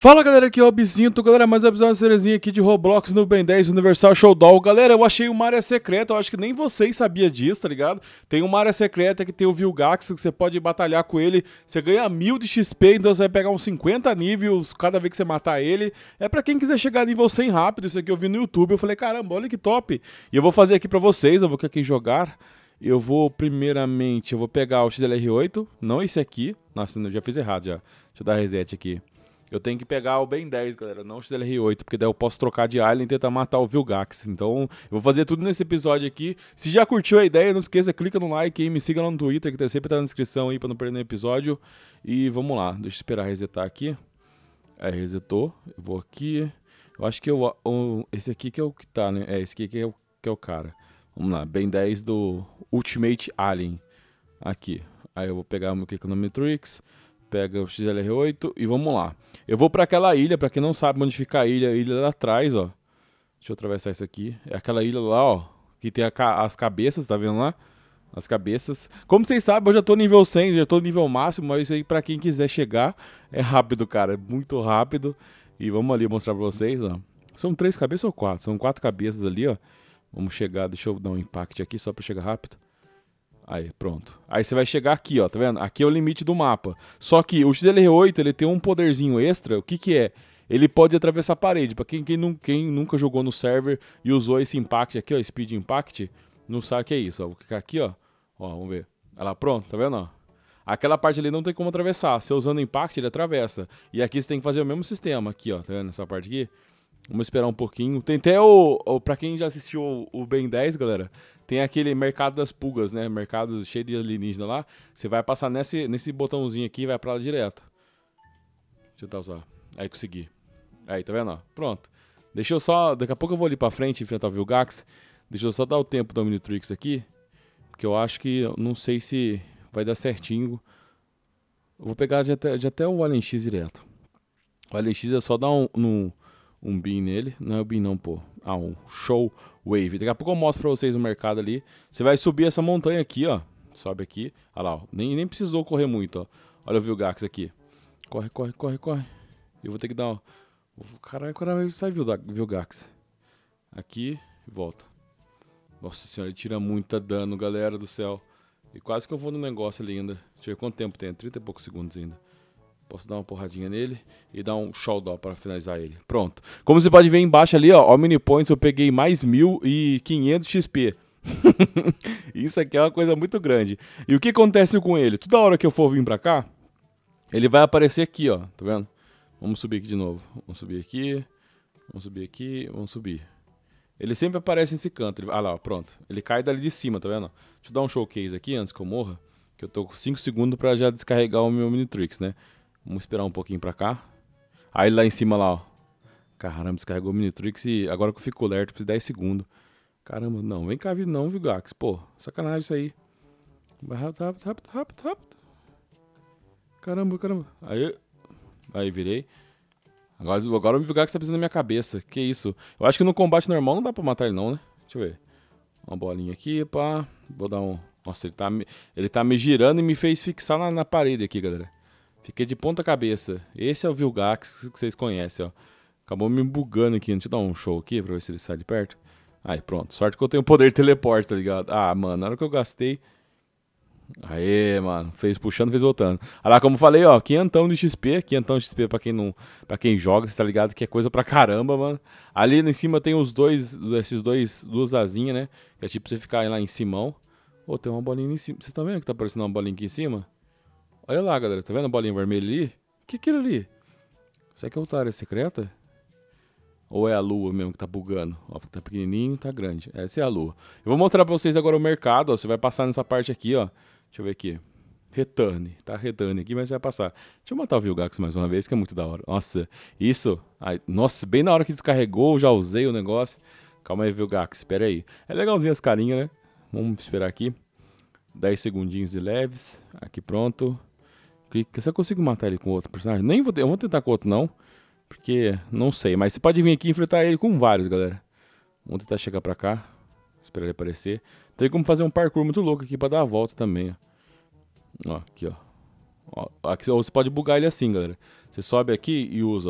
Fala galera, aqui é o Bizinto, galera, mais uma sériezinha aqui de Roblox no Ben 10 Universal Showdown. Galera, eu achei uma área secreta, eu acho que nem vocês sabiam disso, tá ligado? Tem uma área secreta que tem o Vilgax, que você pode batalhar com ele, você ganha 1000 de XP, então você vai pegar uns 50 níveis cada vez que você matar ele. É pra quem quiser chegar a nível 100 rápido, isso aqui eu vi no YouTube, eu falei, caramba, olha que top. E eu vou fazer aqui pra vocês, eu vou aqui jogar. Eu vou, primeiramente, eu vou pegar o XLR8, não esse aqui. Nossa, eu já fiz errado já, deixa eu dar reset aqui. Eu tenho que pegar o Ben 10, galera, não o XLR8, porque daí eu posso trocar de alien e tentar matar o Vilgax. Então, eu vou fazer tudo nesse episódio aqui. Se já curtiu a ideia, não esqueça, clica no like aí, me siga lá no Twitter, que sempre tá na descrição aí pra não perder nenhum episódio. E vamos lá, deixa eu esperar resetar aqui. Aí, resetou. Eu vou aqui. Eu acho que esse aqui que é o que tá, né? É, esse aqui que é o cara. Vamos lá, Ben 10 do Ultimate Alien. Aqui. Aí eu vou pegar o meu Cliconometrix. Pega o XLR8 e vamos lá. Eu vou pra aquela ilha, pra quem não sabe onde fica a ilha lá atrás, ó. Deixa eu atravessar isso aqui. É aquela ilha lá, ó, que tem as cabeças, tá vendo lá? As cabeças. Como vocês sabem, eu já tô nível 100, já tô nível máximo, mas isso aí pra quem quiser chegar é rápido, cara, é muito rápido. E vamos ali mostrar pra vocês, ó. São 3 cabeças ou 4? São 4 cabeças ali, ó. Vamos chegar, deixa eu dar um impact aqui só pra chegar rápido. Aí, pronto. Aí você vai chegar aqui, ó, tá vendo? Aqui é o limite do mapa. Só que o XLR8, ele tem um poderzinho extra. O que que é? Ele pode atravessar a parede. Pra quem nunca jogou no server e usou esse impact aqui, ó, Speed Impact, não sabe o que é isso, ó. Vou clicar aqui, ó. Ó, vamos ver. Olha lá, pronto, tá vendo, ó? Aquela parte ali não tem como atravessar. Você usando impact, ele atravessa. E aqui você tem que fazer o mesmo sistema. Aqui, ó, tá vendo essa parte aqui? Vamos esperar um pouquinho. Tem até pra quem já assistiu o Ben 10, galera, tem aquele mercado das pulgas, né? Mercado cheio de alienígena lá. Você vai passar nesse botãozinho aqui e vai pra lá direto. Deixa eu tentar usar. Aí consegui. Aí, tá vendo? Ó? Pronto. Deixa eu só... Daqui a pouco eu vou ali pra frente enfrentar o Vilgax. Deixa eu só dar o tempo do Omnitrix aqui. Porque eu acho que... Não sei se vai dar certinho. Eu vou pegar já até o Alien X direto. O Alien X é só dar um beam nele. Não é o beam não, pô. Ah, um show wave. Daqui a pouco eu mostro pra vocês o mercado ali. Você vai subir essa montanha aqui, ó. Sobe aqui. Olha lá, ó. Nem precisou correr muito, ó. Olha o Vilgax aqui. Corre, corre, corre, corre. Eu vou ter que dar, ó. Caralho, sai Vilgax. Aqui e volta. Nossa senhora, ele tira muita dano, galera do céu. E quase que eu vou no negócio ali ainda. Deixa eu ver quanto tempo tem. 30 e poucos segundos ainda. Posso dar uma porradinha nele e dar um showdown para finalizar ele. Pronto. Como você pode ver embaixo ali, ó, Omni Points, eu peguei mais 1500 XP. Isso aqui é uma coisa muito grande. E o que acontece com ele? Toda hora que eu for vir pra cá, ele vai aparecer aqui, ó. Tá vendo? Vamos subir aqui de novo. Vamos subir aqui. Vamos subir aqui. Vamos subir. Ele sempre aparece nesse canto. Ah lá, ó, pronto. Ele cai dali de cima, tá vendo? Deixa eu dar um showcase aqui antes que eu morra. Que eu tô com 5 segundos pra já descarregar o meu Omnitrix, né? Vamos esperar um pouquinho pra cá. Aí lá em cima lá, ó. Caramba, descarregou o Omnitrix e agora que eu fico alerta, preciso de 10 segundos. Caramba, não, vem cá não, Vilgax. Pô, sacanagem isso aí. Vai rápido. Caramba. Aí, virei. Agora o Vilgax tá pisando na minha cabeça. Que isso? Eu acho que no combate normal não dá pra matar ele não, né? Deixa eu ver. Uma bolinha aqui, pá. Vou dar um... Nossa, ele tá me girando e me fez fixar na parede aqui, galera. Fiquei de ponta cabeça. Esse é o Vilgax que vocês conhecem, ó. Acabou me bugando aqui. Deixa eu dar um show aqui pra ver se ele sai de perto. Aí, pronto. Sorte que eu tenho poder de teleporte, tá ligado? Ah, mano, na hora que eu gastei... Aê, mano. Fez puxando, fez voltando. Olha lá, como eu falei, ó. 500 de XP. 500 de XP pra quem joga, você tá ligado? Que é coisa pra caramba, mano. Ali em cima tem duas asinhas, né? Que é tipo você ficar lá em cima. Ô, tem uma bolinha em cima. Vocês estão vendo que tá aparecendo uma bolinha aqui em cima? Olha lá, galera. Tá vendo a bolinha vermelha ali? O que é aquilo ali? Será que é outra área secreta? Ou é a lua mesmo que tá bugando? Ó, tá pequenininho, tá grande. Essa é a lua. Eu vou mostrar pra vocês agora o mercado, ó. Você vai passar nessa parte aqui, ó. Deixa eu ver aqui. Return. Tá return aqui, mas vai passar. Deixa eu matar o Vilgax mais uma vez, que é muito da hora. Nossa, isso... Ai, nossa, bem na hora que descarregou, já usei o negócio. Calma aí, Vilgax. Espera aí. É legalzinho as carinhas, né? Vamos esperar aqui. 10 segundinhos de leves. Aqui, pronto. Clica. Se eu consigo matar ele com outro personagem? Eu vou tentar com outro, não. Porque não sei. Mas você pode vir aqui e enfrentar ele com vários, galera. Vamos tentar chegar pra cá. Esperar ele aparecer. Tem como fazer um parkour muito louco aqui pra dar a volta também, ó. Ó, aqui, ó. Aqui você pode bugar ele assim, galera. Você sobe aqui e usa, ó.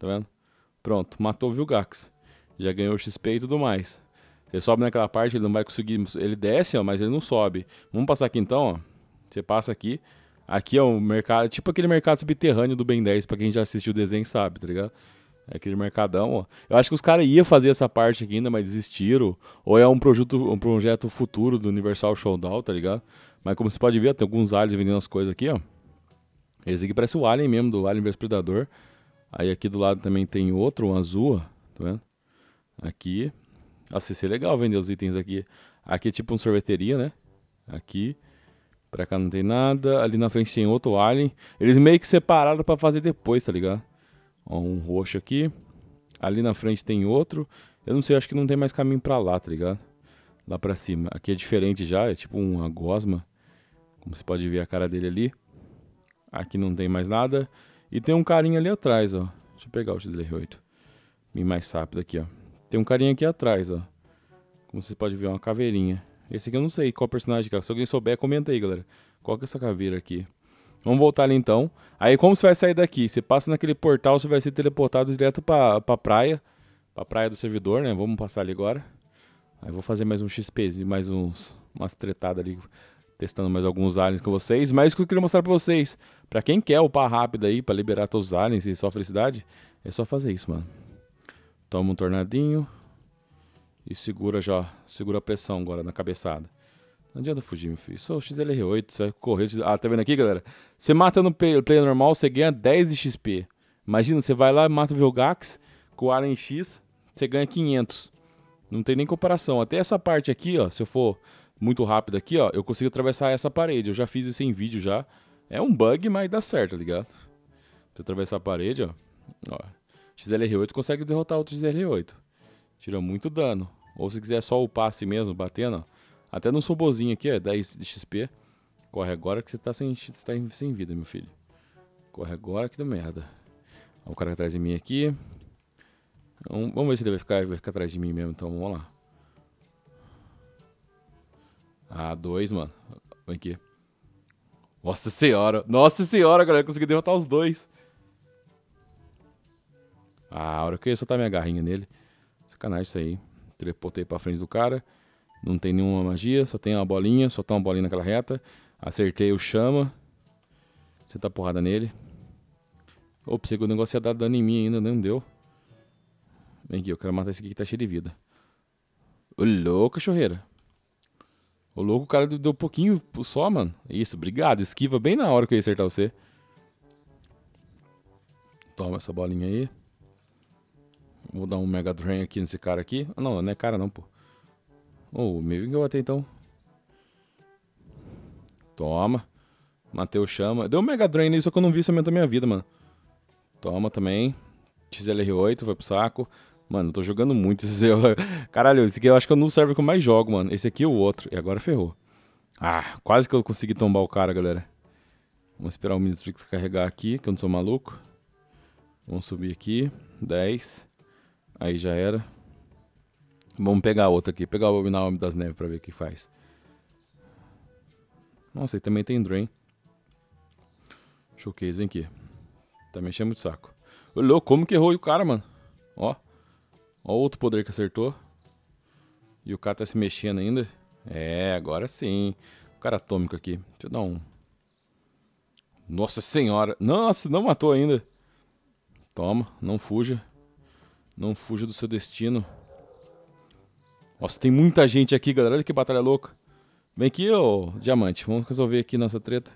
Tá vendo? Pronto, matou o Vilgax. Já ganhou o XP e tudo mais. Você sobe naquela parte, ele não vai conseguir... Ele desce, ó, mas ele não sobe. Vamos passar aqui então, ó. Você passa aqui. Aqui é o mercado... Tipo aquele mercado subterrâneo do Ben 10, pra quem já assistiu o desenho sabe, tá ligado? É aquele mercadão, ó. Eu acho que os caras iam fazer essa parte aqui ainda, mas desistiram. Ou é um projeto futuro do Universal Showdown, tá ligado? Mas como você pode ver, tem alguns aliens vendendo as coisas aqui, ó. Esse aqui parece o Alien mesmo, do Alien vs Predador. Aí aqui do lado também tem outro, um azul, ó. Tá vendo? Aqui. Nossa, isso é legal vender os itens aqui. Aqui é tipo uma sorveteria, né? Aqui. Pra cá não tem nada. Ali na frente tem outro Alien. Eles meio que separaram pra fazer depois, tá ligado? Ó, um roxo aqui. Ali na frente tem outro. Eu não sei, acho que não tem mais caminho pra lá, tá ligado? Lá pra cima. Aqui é diferente já, é tipo uma gosma. Como você pode ver a cara dele ali. Aqui não tem mais nada. E tem um carinha ali atrás, ó. Deixa eu pegar o XLR8. Bem mais rápido aqui, ó. Tem um carinha aqui atrás, ó. Como você pode ver, uma caveirinha. Esse aqui eu não sei qual personagem que é. Se alguém souber, comenta aí, galera. Qual que é essa caveira aqui? Vamos voltar ali então. Aí como você vai sair daqui? Você passa naquele portal, você vai ser teleportado direto pra praia. Pra praia do servidor, né? Vamos passar ali agora. Aí vou fazer mais um XP, mais umas tretadas ali. Testando mais alguns aliens com vocês. Mas o que eu queria mostrar pra vocês. Pra quem quer upar rápido aí, pra liberar todos os aliens e só felicidade. É só fazer isso, mano. Toma um tornadinho. E segura já. Segura a pressão agora na cabeçada. Não adianta fugir, meu filho. Só o XLR8, você vai correr. Ah, tá vendo aqui, galera? Você mata no play normal, você ganha 10 de XP. Imagina, você vai lá, mata o Vilgax com o Alien X, você ganha 500. Não tem nem comparação. Até essa parte aqui, ó, se eu for muito rápido aqui, ó, eu consigo atravessar essa parede. Eu já fiz isso em vídeo já. É um bug, mas dá certo, tá ligado? Se eu atravessar a parede, ó. XLR8 consegue derrotar outro XLR8. Tira muito dano. Ou se quiser só upar assim mesmo, batendo, ó. Até no sobozinho aqui, ó, 10 de XP. Corre agora que você tá sem vida, meu filho. Corre agora que deu merda. Ó, o cara atrás de mim aqui. Vamos ver se ele vai ficar atrás de mim mesmo, então vamos lá. Ah, 2, mano. Vem aqui. Nossa senhora, galera. Consegui derrotar os dois. Ah, a hora que eu ia soltar minha garrinha nele. Sacanagem isso aí. Teleportei pra frente do cara. Não tem nenhuma magia, só tem uma bolinha. Só tá uma bolinha naquela reta. Acertei o chama. Você tá porrada nele. Ops, o negócio ia dar dano em mim ainda, não deu. Vem aqui, eu quero matar esse aqui que tá cheio de vida. Ô louco, cachorreira. Ô louco, o cara deu um pouquinho só, mano. Isso, obrigado. Esquiva bem na hora que eu ia acertar você. Toma essa bolinha aí. Vou dar um Mega Drain aqui nesse cara aqui. Ah, não é cara não, pô. Oh, meio que eu batei então. Toma. Matei o chama. Deu um Mega Drain nele, só que eu não vi isso aumentou minha vida, mano. Toma também. XLR8, foi pro saco. Mano, eu tô jogando muito. Caralho, esse aqui eu acho que é o server que eu mais jogo, mano. Esse aqui é o outro. E agora ferrou. Ah, quase que eu consegui tombar o cara, galera. Vamos esperar o Ministrix carregar aqui, que eu não sou maluco. Vamos subir aqui. 10. Aí já era. Vamos pegar outra aqui. Pegar o Abominável Homem das Neves pra ver o que faz. Nossa, aí também tem Drain. Showcase, vem aqui. Tá mexendo muito saco. Ô, louco, como que errou o cara, mano? Ó. Ó outro poder que acertou. E o cara tá se mexendo ainda. É, agora sim. O cara atômico aqui. Deixa eu dar um... Nossa senhora. Nossa, não matou ainda. Toma, não fuja. Não fuja do seu destino. Nossa, tem muita gente aqui, galera. Olha que batalha louca. Vem aqui, ô diamante. Vamos resolver aqui nossa treta.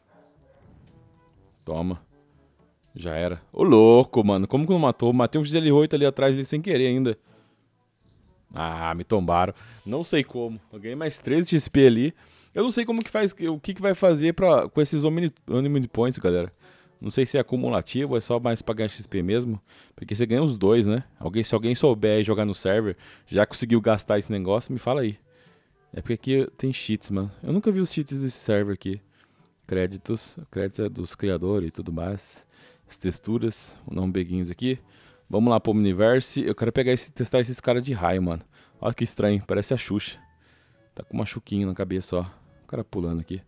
Toma. Já era. Ô louco, mano. Como que não matou? Matei um XL8 ali atrás dele sem querer ainda. Ah, me tombaram. Não sei como. Eu ganhei mais 13 XP ali. Eu não sei como que faz. O que vai fazer com esses Omni Points, galera. Não sei se é acumulativo ou é só mais pra ganhar XP mesmo. Porque você ganha os dois, né? Se alguém souber jogar no server, já conseguiu gastar esse negócio, me fala aí. É porque aqui tem cheats, mano. Eu nunca vi os cheats desse server aqui. Créditos é dos criadores e tudo mais. As texturas, vou dar um beguinhos aqui. Vamos lá pro Omniverse. Eu quero testar esses caras de raio, mano. Olha que estranho, parece a Xuxa. Tá com uma chuquinha na cabeça, ó. O cara pulando aqui.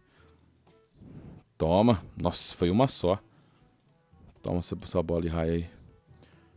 Toma. Nossa, foi uma só. Toma sua bola de raio aí.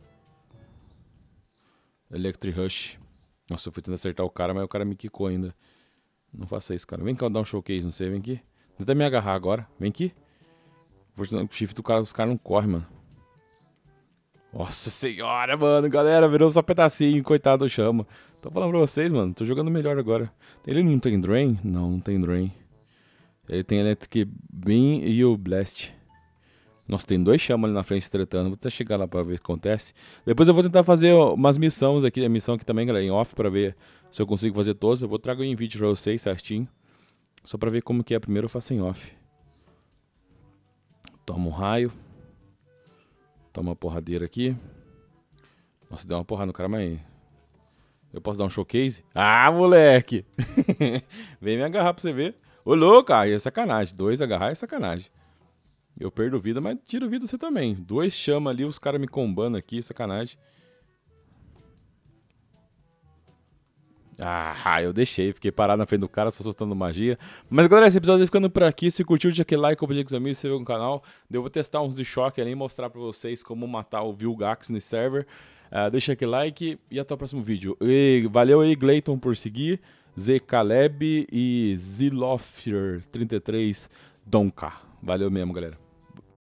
Electric Rush. Nossa, eu fui tentar acertar o cara, mas o cara me quicou ainda. Não faça isso, cara. Vem cá, eu dar um showcase, não sei, vem aqui. Tenta me agarrar agora, vem aqui. Vou te dar o shift do cara, os caras não correm, mano. Nossa senhora, mano, galera, virou só pedacinho, coitado do Chama. Tô falando pra vocês, mano, tô jogando melhor agora. Ele não tem Drain? Não, não tem Drain. Ele tem Electric Beam e o Blast. Nossa, tem 2 chamas ali na frente tretando. Vou até chegar lá pra ver o que acontece. Depois eu vou tentar fazer umas missões aqui. A missão aqui também, galera, em off, pra ver se eu consigo fazer todas. Eu vou trago em vídeo pra vocês certinho. Só pra ver como que é. Primeiro eu faço em off. Toma um raio. Toma uma porradeira aqui. Nossa, deu uma porrada no cara, mas... Eu posso dar um showcase? Ah, moleque! Vem me agarrar pra você ver. Ô, louco, aí é sacanagem. 2 agarrar é sacanagem. Eu perdo vida, mas tiro vida você também. 2 chama ali, os caras me combando aqui, sacanagem. Ah, eu deixei, fiquei parado na frente do cara, só soltando magia. Mas galera, esse episódio vai ficando por aqui. Se curtiu, deixa aquele like, compartilha com os amigos, se inscreve no canal. Eu vou testar uns de choque ali e mostrar pra vocês como matar o Vilgax nesse server. Deixa aquele like e até o próximo vídeo. E valeu aí, Gleiton, por seguir. Z Caleb e Zilofter 33 Donka. Valeu mesmo, galera.